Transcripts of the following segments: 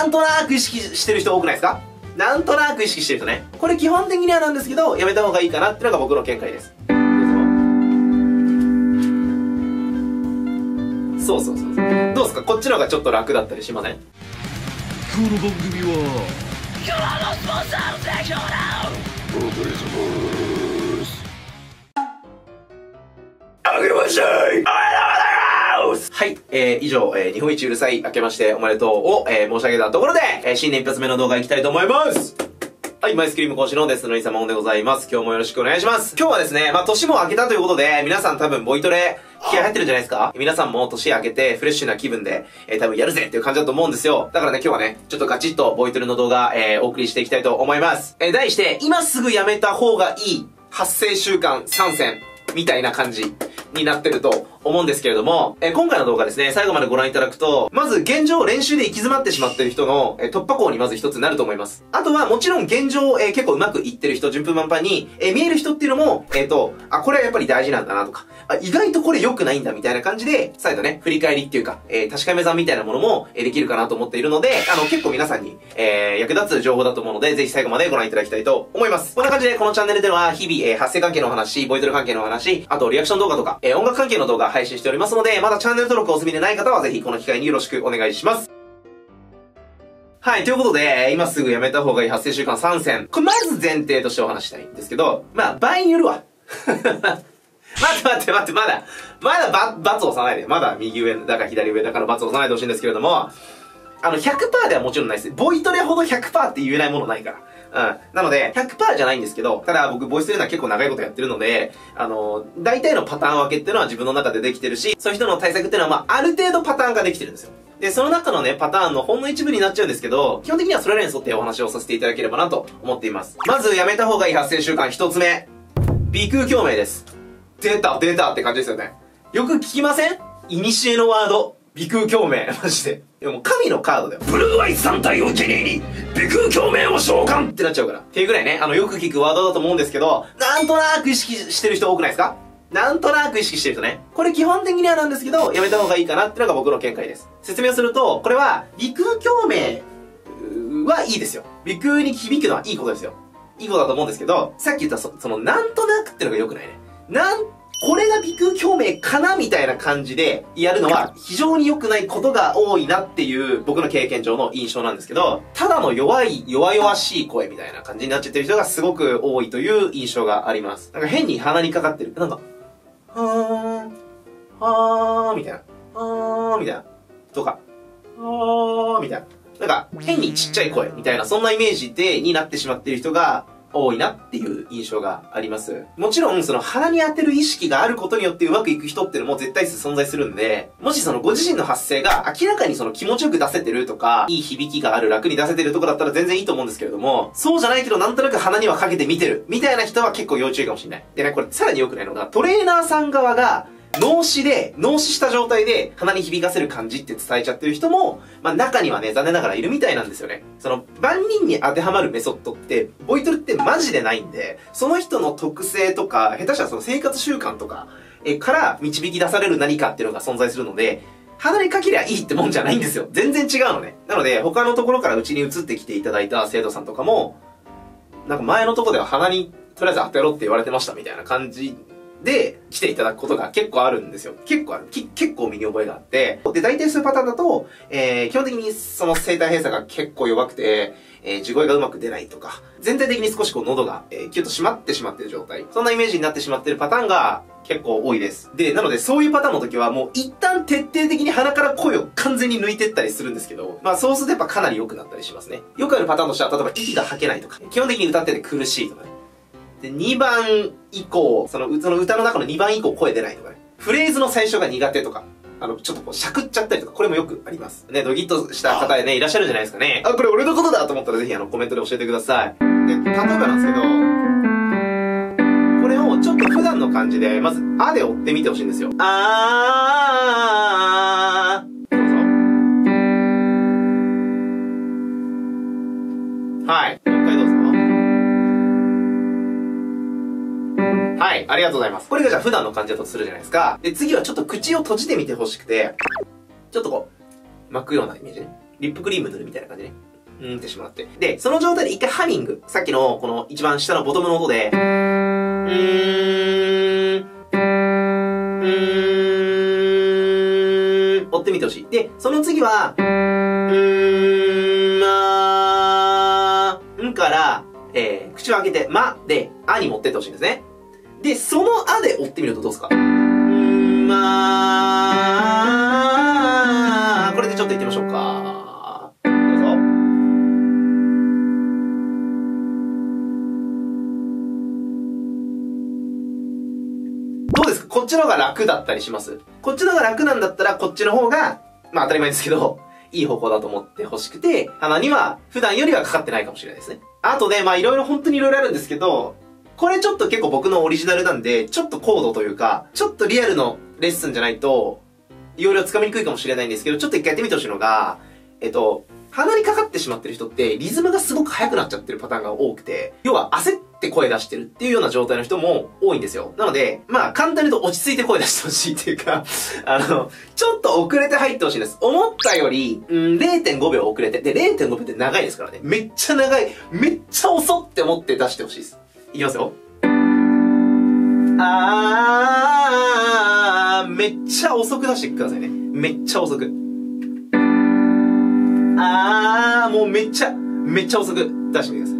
なんとなく意識してる人多くないですか？なんとなく意識してる人ね。これ基本的にはなんですけど、やめた方がいいかなっていうのが僕の見解です。そうそうそうそう。どうですか？こっちの方がちょっと楽だったりしません？この番組は今日のスポンサーの提供だ。 あげましょい。おめでとうございます。はい、以上、日本一うるさい明けましておめでとうを、申し上げたところで、新年一発目の動画いきたいと思います。はい、マイスクリーム講師のデスノリ様でございます。今日もよろしくお願いします。今日はですね、年も明けたということで、皆さん多分ボイトレ気合入ってるんじゃないですか？皆さんも年明けてフレッシュな気分で、多分やるぜっていう感じだと思うんですよ。だからね、今日はね、ちょっとガチッとボイトレの動画、お送りしていきたいと思います。題して、今すぐやめた方がいい発声習慣3選みたいな感じになってると思うんですけれども、今回の動画ですね、最後までご覧いただくと、まず現状練習で行き詰まってしまっている人の、突破口にまず一つになると思います。あとはもちろん現状、結構うまくいってる人、順風満帆に、見える人っていうのも、これはやっぱり大事なんだなとか、意外とこれ良くないんだみたいな感じで、再度ね、振り返りっていうか、確かめ算みたいなものも、できるかなと思っているので、結構皆さんに、役立つ情報だと思うので、ぜひ最後までご覧いただきたいと思います。こんな感じで、このチャンネルでは、日々、発声関係の話、ボイトレ関係の話、あとリアクション動画とか、音楽関係の動画配信しておりますので、まだチャンネル登録お済みでない方はぜひこの機会によろしくお願いします。はい、ということで、今すぐやめた方がいい発声習慣3選。これまず前提としてお話したいんですけど、場合によるわ。待って、まだ罰を押さないで。まだ右上だか左上だから罰を押さないでほしいんですけれども、100% ではもちろんないです。ボイトレほど 100% って言えないものないから。なので、100% じゃないんですけど、ただ僕、ボイストレーナー結構長いことやってるので、大体のパターン分けっていうのは自分の中でできてるし、そういう人の対策っていうのは、ある程度パターンができてるんですよ。で、その中のね、パターンのほんの一部になっちゃうんですけど、基本的にはそれらに沿ってお話をさせていただければなと思っています。まず、やめた方がいい発声習慣一つ目。鼻腔共鳴です。出たって感じですよね。よく聞きません？古のワード。鼻腔共鳴。マジで。でも神のカードだよ。ブルーアイズ3体を手に鼻腔共鳴を召喚ってなっちゃうから。っていうぐらいね、よく聞くワードだと思うんですけど、なんとなく意識してる人多くないですか？なんとなく意識してる人ね。これ基本的にはなんですけど、やめた方がいいかなっていうのが僕の見解です。説明をすると、これは、鼻腔共鳴はいいですよ。鼻腔に響くのはいいことですよ。いいことだと思うんですけど、さっき言ったそのなんとなくってのが良くないね。これが鼻腔共鳴かなみたいな感じでやるのは非常に良くないことが多いなっていう僕の経験上の印象なんですけど、ただの弱々しい声みたいな感じになっちゃってる人がすごく多いという印象があります。なんか変に鼻にかかってる。なんか、はーみたいな。みたいな。とか、みたいな。なんか変にちっちゃい声みたいな、そんなイメージになってしまっている人が多いなっていう印象があります。もちろん、鼻に当てる意識があることによってうまくいく人っていうのも絶対数存在するんで、もしご自身の発声が明らかに気持ちよく出せてるとか、いい響きがある、楽に出せてるとかだったら全然いいと思うんですけれども、そうじゃないけどなんとなく鼻にはかけてみてる、みたいな人は結構要注意かもしれない。でね、これさらに良くないのが、トレーナーさん側が、脳死した状態で鼻に響かせる感じって伝えちゃってる人も、中にはね、残念ながらいるみたいなんですよね。万人に当てはまるメソッドって、ボイトレってマジでないんで、その人の特性とか、下手したら生活習慣とか、から導き出される何かっていうのが存在するので、鼻にかけりゃいいってもんじゃないんですよ。全然違うのね。なので、他のところからうちに移ってきていただいた生徒さんとかも、なんか前のとこでは鼻にとりあえず当てろって言われてましたみたいな感じで来ていただくことが結構あるんですよ。結構身に覚えがあって。で、大体そういうパターンだと、基本的に声帯閉鎖が結構弱くて、地声がうまく出ないとか、全体的に少し喉が、キュッと締まってしまっている状態。そんなイメージになってしまっているパターンが結構多いです。で、なのでそういうパターンの時はもう一旦徹底的に鼻から声を完全に抜いてったりするんですけど、そうするとやっぱかなり良くなったりしますね。よくあるパターンとしては、例えば息が吐けないとか、基本的に歌ってて苦しいとかね。で、2番以降、その歌の中の2番以降声出ないとかね。フレーズの最初が苦手とか、ちょっとしゃくっちゃったりとか、これもよくあります。ね、ドキッとした方ね、いらっしゃるじゃないですかね。これ俺のことだと思ったらぜひコメントで教えてください。で、例えばなんですけど、これをちょっと普段の感じで、まず、あで追ってみてほしいんですよ。どうぞ。はい。もう一回どうぞ。はい、ありがとうございます。これがじゃあ普段の感じだとするじゃないですか。で、次はちょっと口を閉じてみてほしくて、ちょっと巻くようなイメージね。 リップクリーム塗るみたいな感じね。ってしてもらって。で、その状態で一回ハミング。さっきの、この一番下のボトムの音で、追ってみてほしい。で、その次は、から、口を開けて、まで、あに持ってってほしいんですね。で、そのあで追ってみるとどうですか？これでちょっと言ってみましょうか。どうぞ。どうですか？こっちの方が楽だったりします？こっちの方が楽なんだったら、こっちの方が、まあ当たり前ですけど、いい方向だと思ってほしくて、鼻には普段よりはかかってないかもしれないですね。あとね、まあいろいろ本当にいろいろあるんですけど、これちょっと結構僕のオリジナルなんで、ちょっと高度というか、ちょっとリアルのレッスンじゃないと、いろいろつかみにくいかもしれないんですけど、ちょっと一回やってみてほしいのが、鼻にかかってしまってる人って、リズムがすごく速くなっちゃってるパターンが多くて、要は焦って声出してるっていうような状態の人も多いんですよ。なので、まあ簡単に言うと落ち着いて声出してほしいっていうか、ちょっと遅れて入ってほしいんです。思ったより、0.5 秒遅れて、で、0.5 秒って長いですからね。めっちゃ長い、めっちゃ遅って思って出してほしいです。いきますよ。めっちゃ遅く出してくださいね。めっちゃ遅く。もうめっちゃ遅く出してみてください。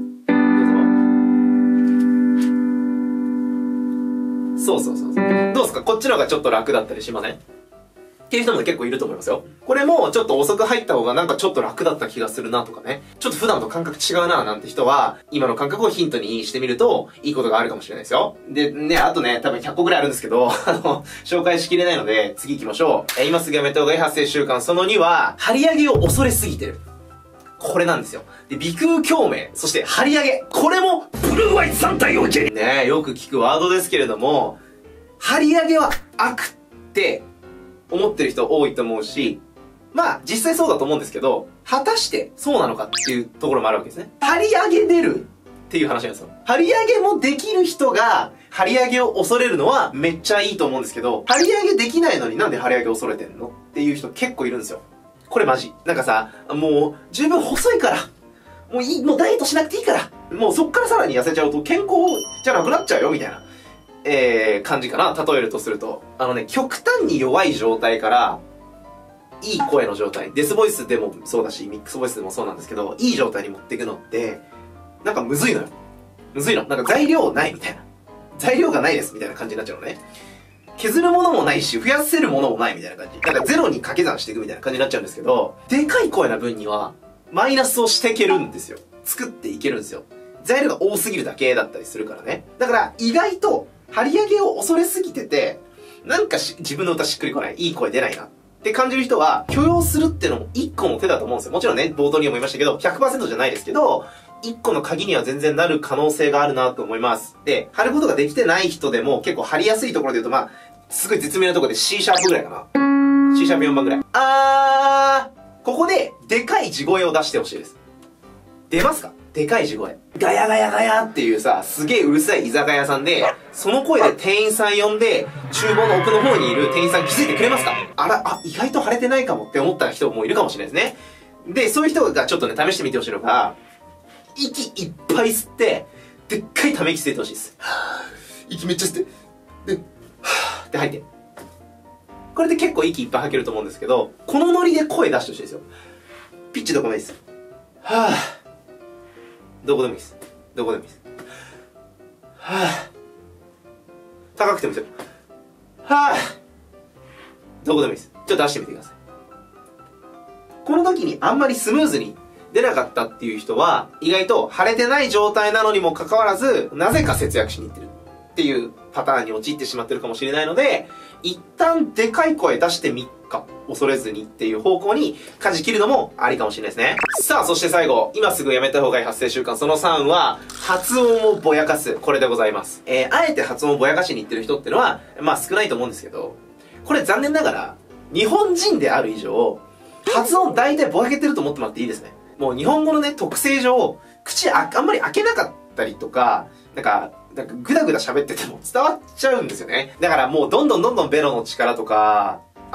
どうぞ。そう。どうですか？こっちの方がちょっと楽だったりしません？っていう人も結構いると思いますよ。これもちょっと遅く入った方がなんかちょっと楽だった気がするなとかね。ちょっと普段と感覚違うななんて人は、今の感覚をヒントにしてみると、いいことがあるかもしれないですよ。で、ね、あとね、多分100個ぐらいあるんですけど、紹介しきれないので、次行きましょう。今すぐやめた方がいい発声習慣その2は、張り上げを恐れすぎてる。これなんですよ。で、鼻腔共鳴、そして張り上げ。これも、ブルーアイ3体をねえ、よく聞くワードですけれども、張り上げは悪って思ってる人多いと思うし、まあ、実際そうだと思うんですけど、果たしてそうなのかっていうところもあるわけですね。張り上げ出るっていう話なんですよ。張り上げもできる人が、張り上げを恐れるのはめっちゃいいと思うんですけど、張り上げできないのになんで張り上げ恐れてんのっていう人結構いるんですよ。これマジ。なんかさ、もう十分細いから、もうダイエットしなくていいから、もうそっからさらに痩せちゃうと健康じゃなくなっちゃうよみたいな、感じかな。例えるとすると。極端に弱い状態から、いい声の状態、デスボイスでもそうだし、ミックスボイスでもそうなんですけど、いい状態に持っていくのって、なんかむずいのよ。なんか材料ないみたいな。材料がないですみたいな感じになっちゃうのね。削るものもないし、増やせるものもないみたいな感じ。なんかゼロに掛け算していくみたいな感じになっちゃうんですけど、でかい声な分には、マイナスをしていけるんですよ。作っていけるんですよ。材料が多すぎるだけだったりするからね。だから、意外と、張り上げを恐れすぎてて、なんか自分の歌しっくりこない、いい声出ないなって感じる人は、許容するってのも一個の手だと思うんですよ。もちろんね、冒頭にも言いましたけど、100% じゃないですけど、一個の鍵には全然なる可能性があるなと思います。で、張ることができてない人でも結構張りやすいところで言うと、まあ、すごい絶妙なところで C シャープぐらいかな。C シャープ4番ぐらい。ここで、でかい地声を出してほしいです。出ますか？でかい地声。ガヤガヤガヤっていうさ、すげえうるさい居酒屋さんで、その声で店員さん呼んで、厨房の奥の方にいる店員さん気づいてくれますか？意外と腫れてないかもって思った人もいるかもしれないですね。で、そういう人がちょっとね、試してみてほしいのが、息いっぱい吸って、でっかいため息吸ってほしいです。息めっちゃ吸って、で、って吐いて。これで結構息いっぱい吐けると思うんですけど、このノリで声出してほしいですよ。ピッチどこでもいいです。どこでもいいです。どこでもいいです。高くてもいいですよ。どこでもいいです。ちょっと出してみてください。この時にあんまりスムーズに出なかったっていう人は、意外と腫れてない状態なのにもかかわらず、なぜか節約しに行ってるっていうパターンに陥ってしまってるかもしれないので、一旦でかい声出してみっか、恐れずにっていう方向に舵切るのもありかもしれないですね。さあ、そして最後、今すぐやめた方がいい発声習慣その3は、発音をぼやかす。これでございます。あえて発音をぼやかしに行ってる人ってのは、まあ少ないと思うんですけど、これ残念ながら、日本人である以上、発音大体ぼやけてると思ってもらっていいですね。もう日本語のね、特性上、口あんまり開けなかったりとか、なんかグダグダ喋ってても伝わっちゃうんですよね。だからもうどんどんベロの力とか、